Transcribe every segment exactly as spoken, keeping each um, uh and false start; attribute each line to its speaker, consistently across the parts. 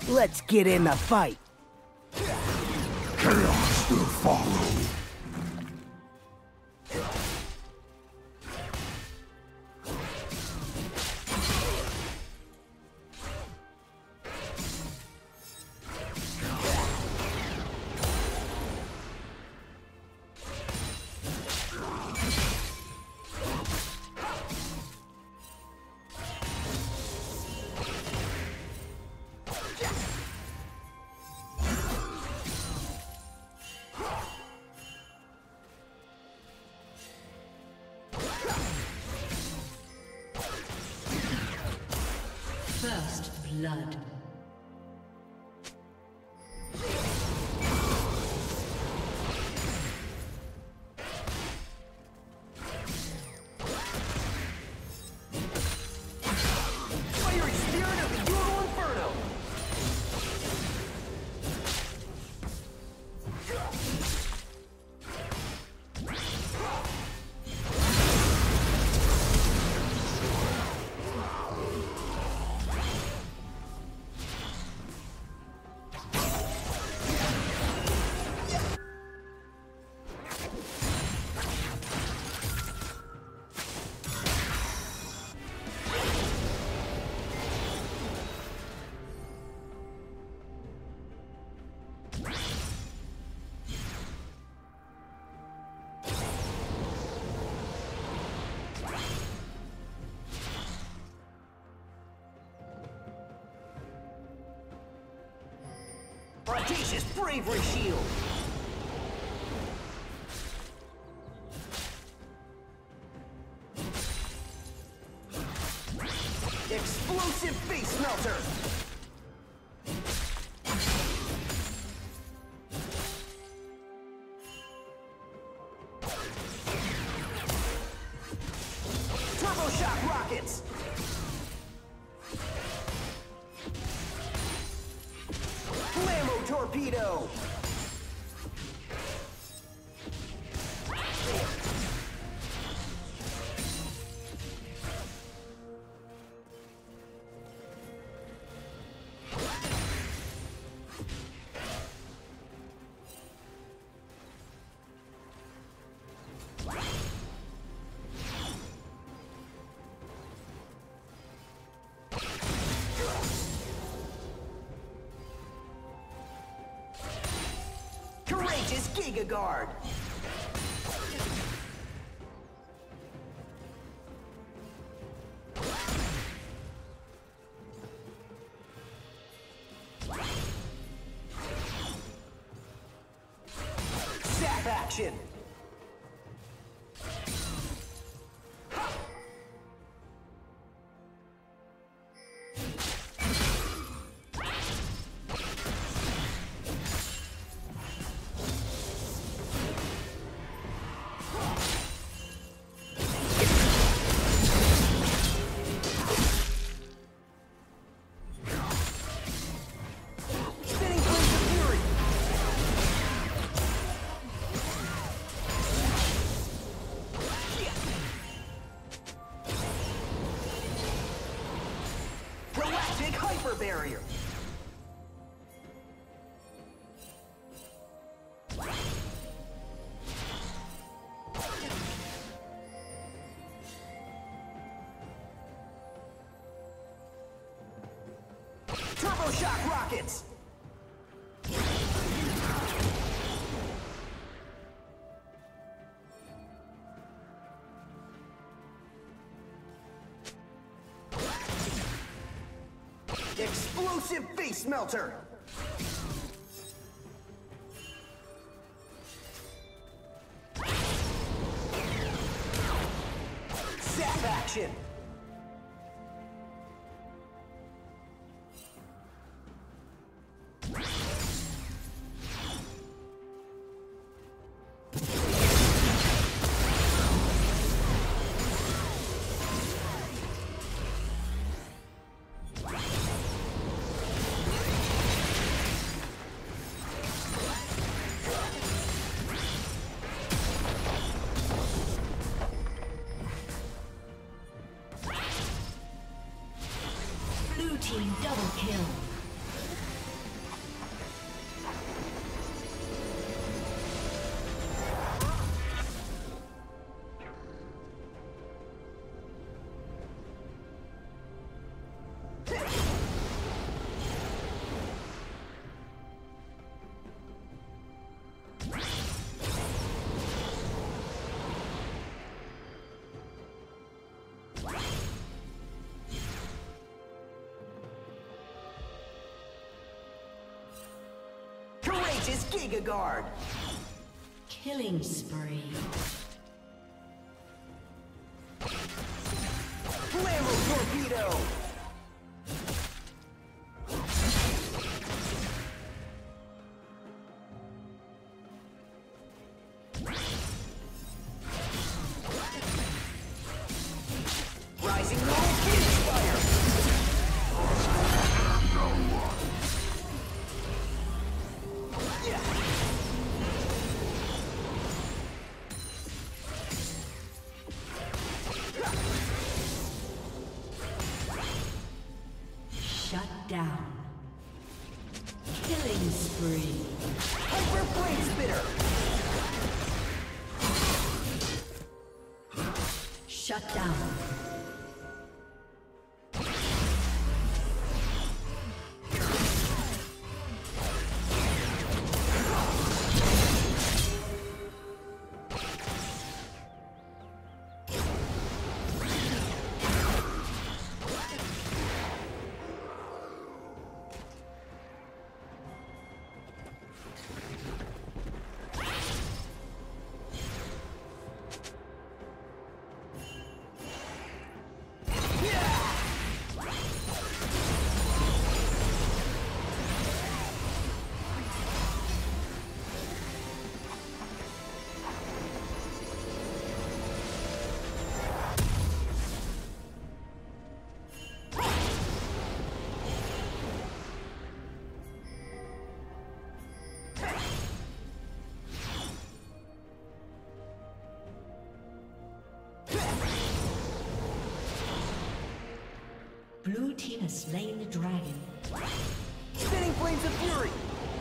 Speaker 1: Let's get in the fight.
Speaker 2: Chaos will follow.
Speaker 3: First blood.
Speaker 4: Fiery spirit of the Ural Inferno! Audacious bravery shield! Explosive face melter! Turbo shock rockets! Flammo torpedo! Courageous Giga Guard! Zap action! Galactic Hyper Barrier! Turbo shock rockets! Explosive face melter! Zap action! Audacious Giga Guard.
Speaker 1: Killing spree.
Speaker 4: Flammo Torpedo. Rising Roll Phoenix Fire.
Speaker 1: Shut down. Killing spree.
Speaker 4: Hyper Blade Spitter.
Speaker 1: Shut down. Blue team has slain the dragon.
Speaker 4: Spinning Flames of Fury.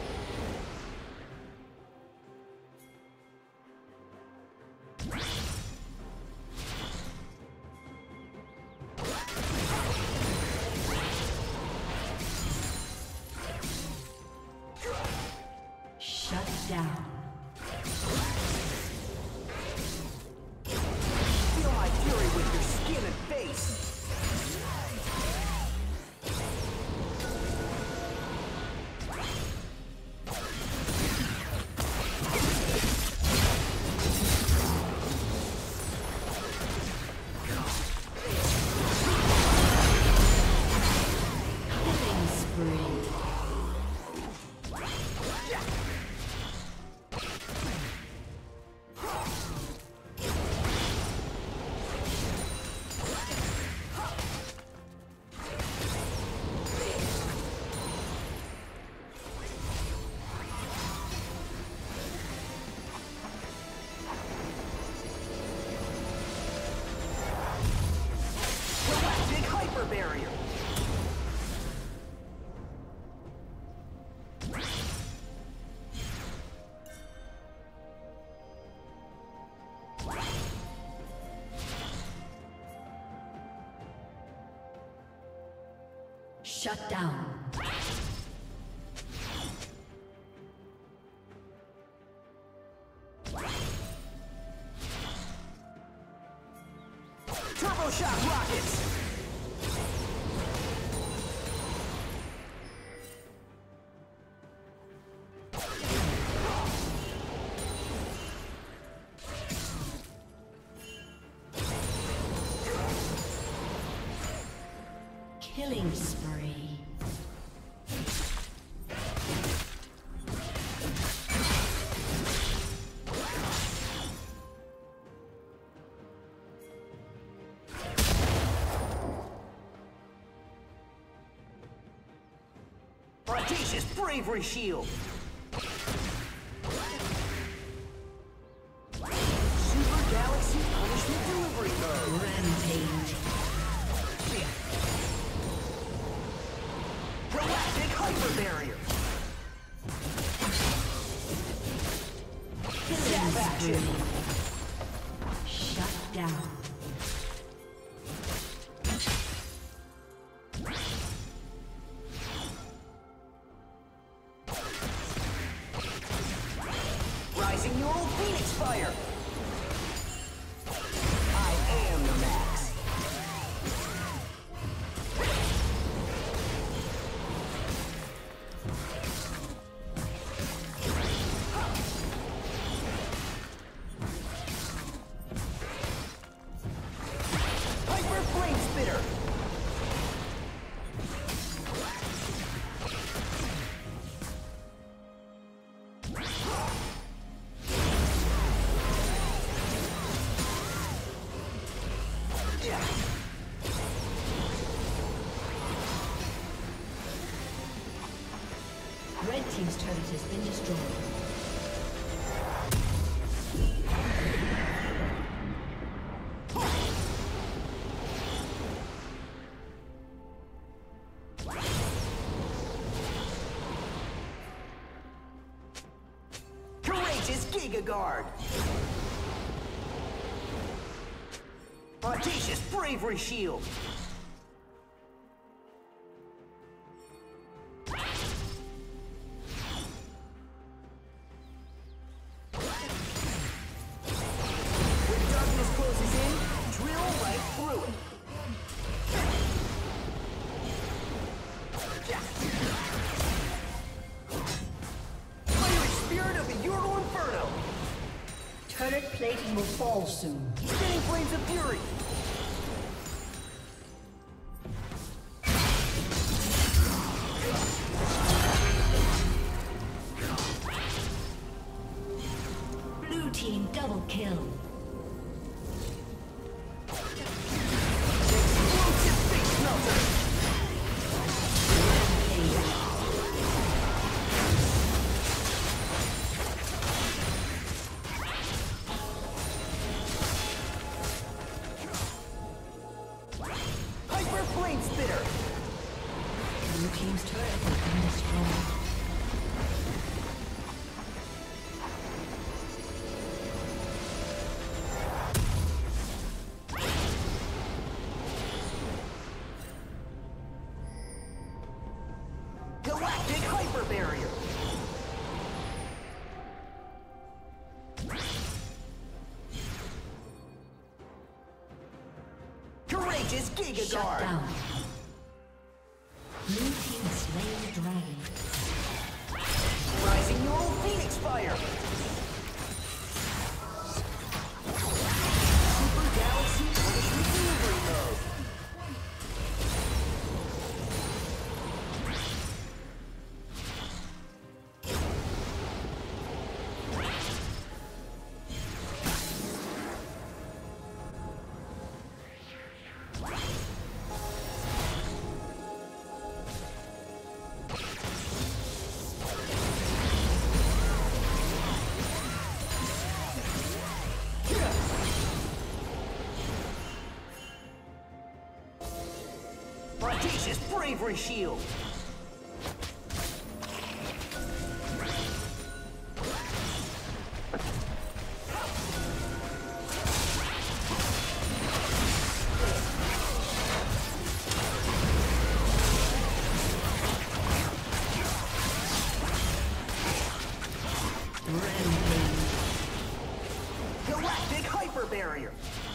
Speaker 1: Shut down.
Speaker 4: Feel my fury with your skin and face. Barrier.
Speaker 1: Shut down.
Speaker 4: Turbo Shock Rockets.
Speaker 1: Killing spree.
Speaker 4: Audacious Bravery Shield. Super Galaxy Punishment Delivery Mode.
Speaker 1: Rampage.
Speaker 4: Galactic Hyper Barrier. Zap action.
Speaker 1: Shut down.
Speaker 4: Rising Neural Phoenix Fire. I am the max.
Speaker 1: Red team's turret has been destroyed.
Speaker 4: Courageous Giga Guard! Audacious Bravery Shield!
Speaker 1: Turret plating will fall soon.
Speaker 4: Spinning Flames of Fury!
Speaker 1: Blue team double kill.
Speaker 4: Explosive Face Melter! Galactic Hyper Barrier! Courageous Giga
Speaker 1: Shut
Speaker 4: Guard!
Speaker 1: down. Blue team has slain the dragon.
Speaker 4: Rising Neural Phoenix Fire! Super Galaxy Punishment Delivery Mode! Audacious Bravery Shield! Galactic Hyper Barrier!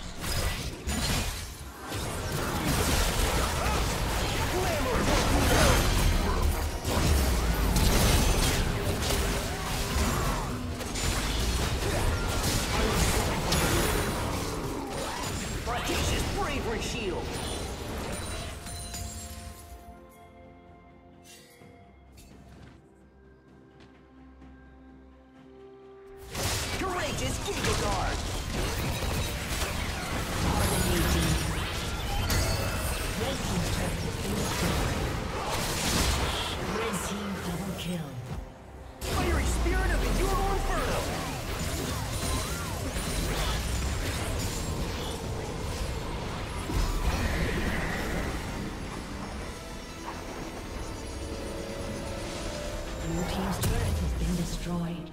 Speaker 4: Audacious Bravery Shield! Courageous Giga Guard!
Speaker 1: Red team's turret has been destroyed. Red team double kill.
Speaker 4: Fiery Spirit of the Euro Inferno!
Speaker 1: Blue team's turret has been destroyed.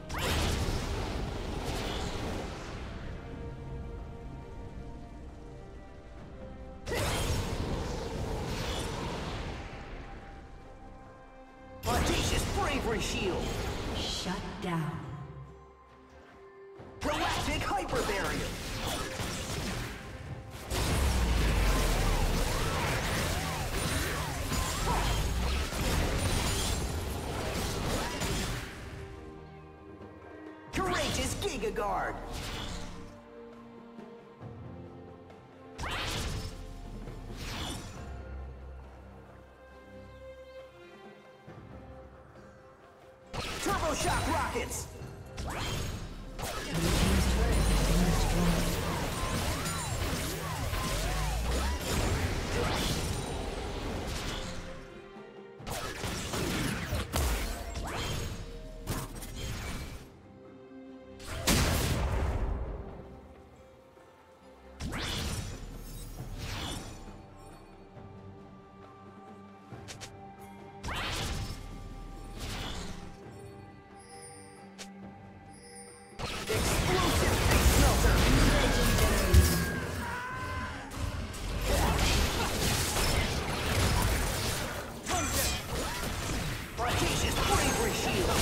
Speaker 4: Audacious Bravery Shield!
Speaker 1: Shut down.
Speaker 4: Galactic Hyper Barrier! Courageous Giga Guard! Turbo Shock Rockets!
Speaker 1: Blue team's turret has been destroyed.
Speaker 4: Explosive face melter!
Speaker 1: Legendary.
Speaker 4: Audacious bravery shield!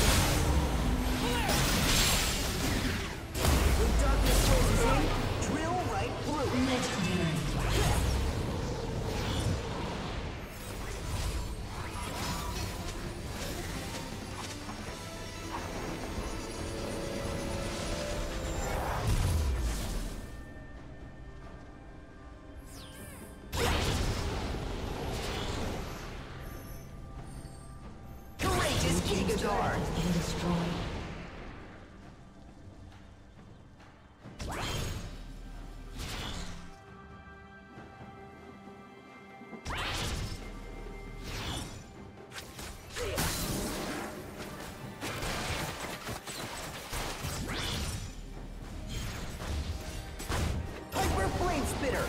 Speaker 4: When darkness closes in, drill right through.
Speaker 1: Legendary.
Speaker 4: Courageous Giga Guard!
Speaker 1: Has been destroyed.
Speaker 4: Hyper Flame Spitter!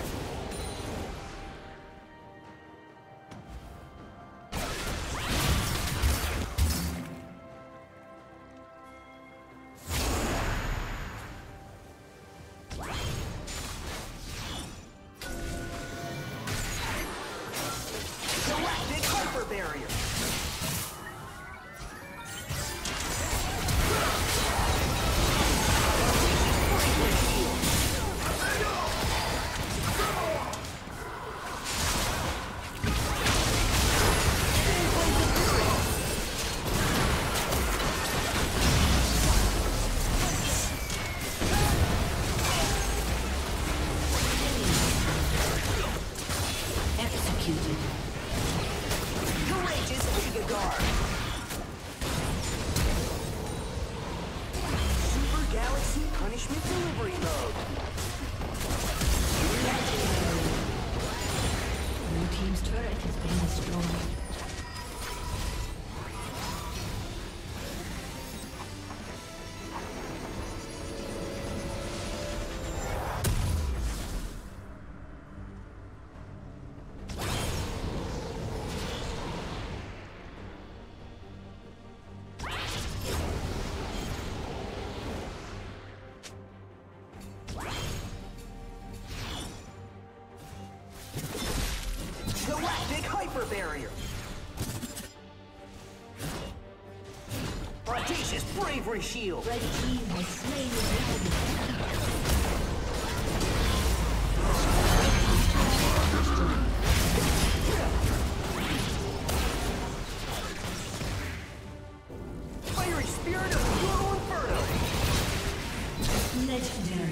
Speaker 4: Galactic Hyper Barrier! Bravery Shield!
Speaker 1: Executed.
Speaker 4: Courageous Giga Guard! Super Galaxy Punishment Delivery Mode!
Speaker 1: Blue team's turret has been destroyed.
Speaker 4: Galactic Hyper Barrier! Audacious Bravery Shield!
Speaker 1: Red team has slain the dragon.
Speaker 4: Fiery Spirit of Brutal Inferno!
Speaker 1: Legendary.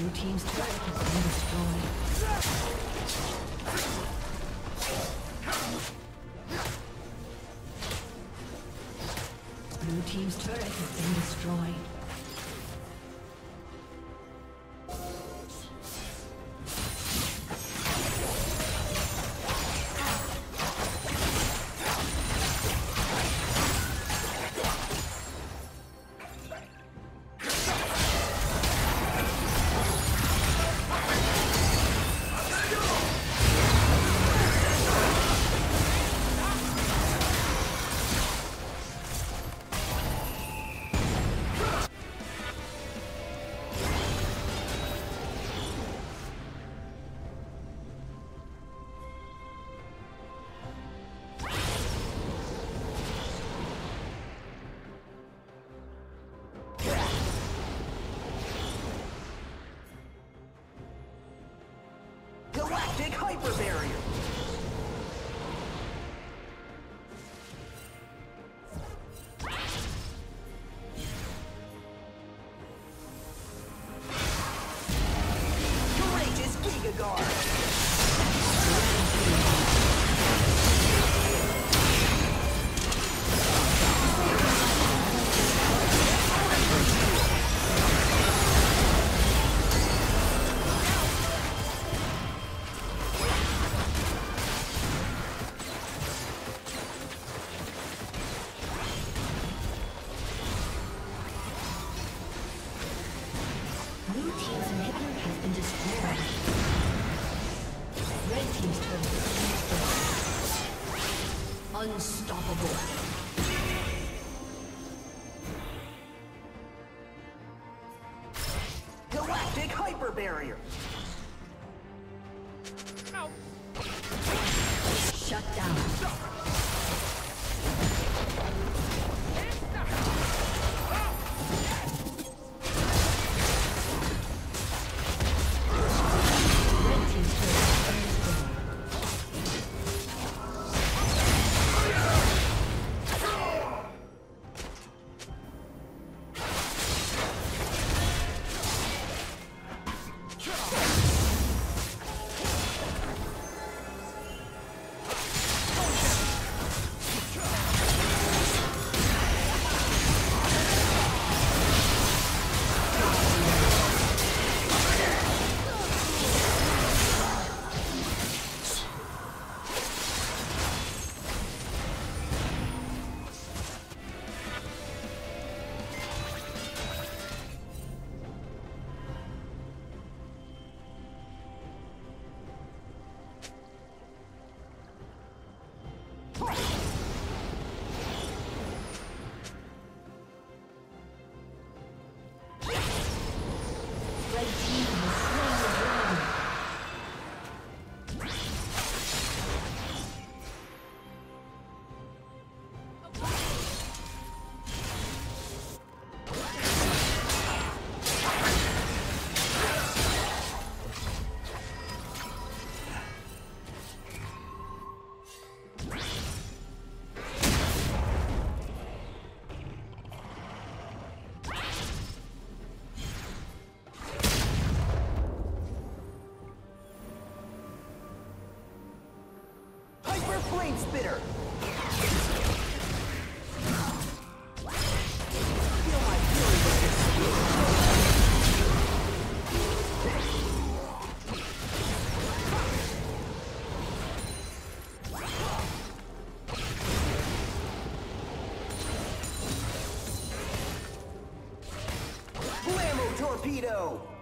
Speaker 1: Blue team's turret has been destroyed. Blue team's turret has been destroyed.
Speaker 4: Galactic hyper barrier. Courageous Giga Guard.
Speaker 1: Unstoppable.
Speaker 4: Galactic hyper barrier.
Speaker 1: Shut down.
Speaker 4: Flame Spitter! Feel my fury with this. Blammo Torpedo!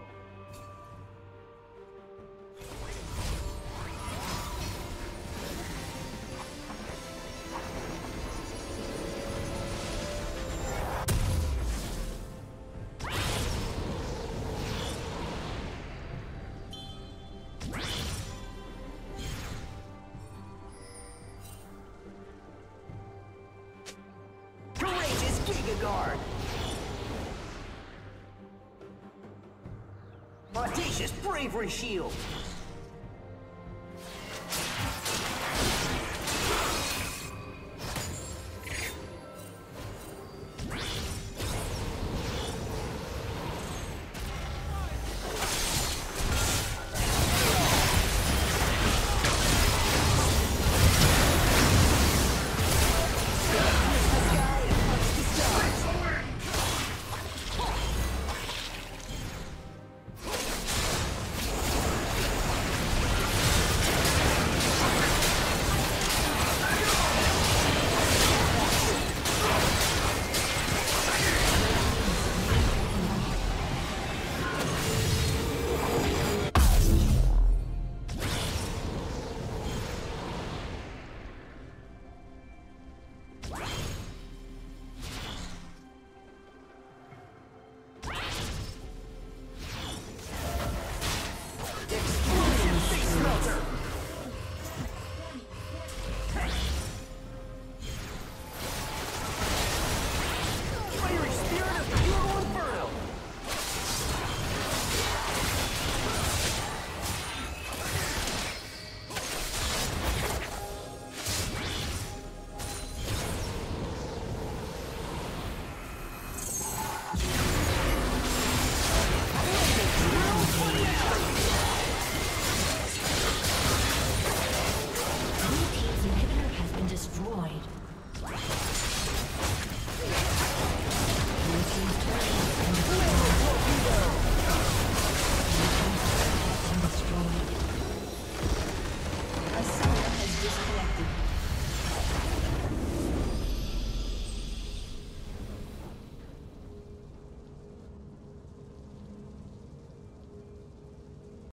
Speaker 4: Guard. Audacious Bravery Shield.